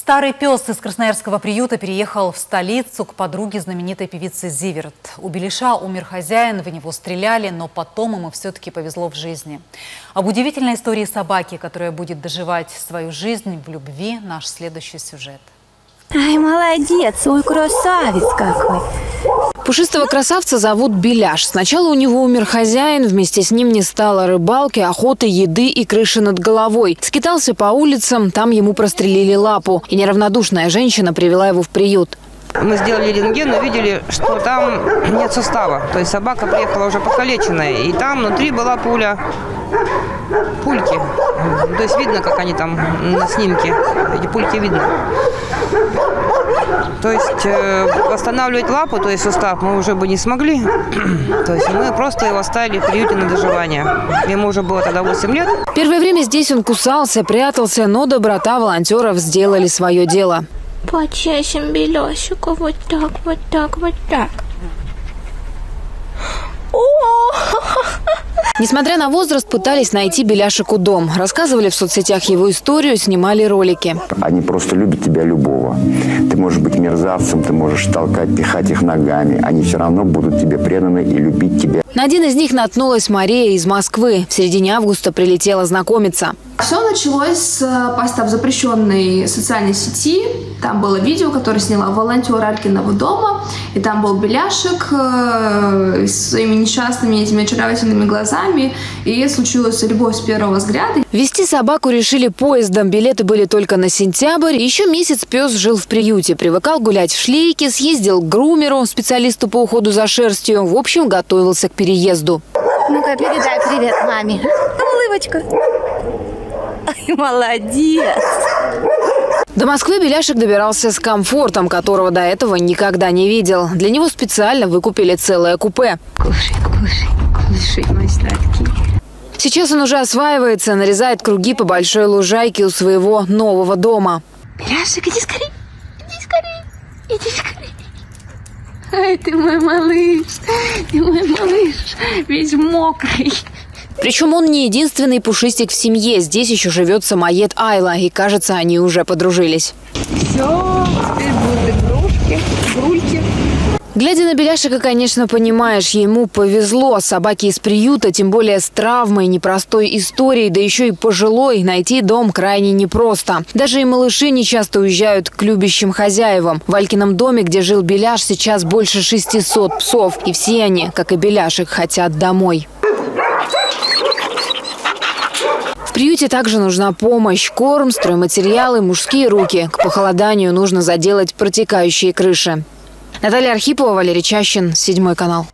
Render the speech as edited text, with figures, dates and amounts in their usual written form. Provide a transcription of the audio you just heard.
Старый пес из красноярского приюта переехал в столицу к подруге знаменитой певицы Зиверт. У Беляша умер хозяин, в него стреляли, но потом ему все-таки повезло в жизни. Об удивительной истории собаки, которая будет доживать свою жизнь в любви, наш следующий сюжет. Ай, молодец, ой, красавец какой. Пушистого красавца зовут Беляш. Сначала у него умер хозяин, вместе с ним не стало рыбалки, охоты, еды и крыши над головой. Скитался по улицам, там ему прострелили лапу. И неравнодушная женщина привела его в приют. Мы сделали рентген, увидели, что там нет сустава. То есть собака приехала уже покалеченная, и там внутри была пульки. То есть видно, как они там на снимке, эти пульки видно. То есть восстанавливать лапу, то есть сустав, мы уже бы не смогли. То есть мы просто его оставили в приюте на доживание. Ему уже было тогда 8 лет. Первое время здесь он кусался, прятался, но доброта волонтеров сделали свое дело. Почесим Беляшика, вот так, вот так, вот так. Несмотря на возраст, пытались найти Беляшику дом. Рассказывали в соцсетях его историю, снимали ролики. Они просто любят тебя любого. Ты можешь быть мерзавцем, ты можешь толкать, пихать их ногами. Они все равно будут тебе преданы и любить тебя. На один из них наткнулась Мария из Москвы. В середине августа прилетела знакомиться. Все началось с поста в запрещенной социальной сети. Там было видео, которое сняла волонтер Алькиного дома. И там был Беляшик с своими несчастными этими очаровательными глазами. И случилась любовь с первого взгляда. Везти собаку решили поездом. Билеты были только на сентябрь. Еще месяц пес жил в приюте. Привыкал гулять в шлейке, съездил к грумеру, специалисту по уходу за шерстью. В общем, готовился к переезду. Ну-ка, передай привет маме. Улыбочку. Ай, молодец. До Москвы Беляшик добирался с комфортом, которого до этого никогда не видел. Для него специально выкупили целое купе. Кушай, кушай, кушай, мой сладкий. Сейчас он уже осваивается, нарезает круги по большой лужайке у своего нового дома. Беляшик, иди скорей, иди скорей, иди скорей. Ай, ты мой малыш, весь мокрый. Причем он не единственный пушистик в семье. Здесь еще живет самоед Айла. И, кажется, они уже подружились. Все, теперь будут игрушки, игрульки. Глядя на Беляшика, конечно, понимаешь, ему повезло. Собаке из приюта, тем более с травмой, непростой историей, да еще и пожилой, найти дом крайне непросто. Даже и малыши нечасто уезжают к любящим хозяевам. В Алькином доме, где жил Беляш, сейчас больше 600 псов. И все они, как и Беляшик, хотят домой. В приюте также нужна помощь, корм, стройматериалы, мужские руки. К похолоданию нужно заделать протекающие крыши. Наталья Архипова, Валерий Чащин, 7 канал.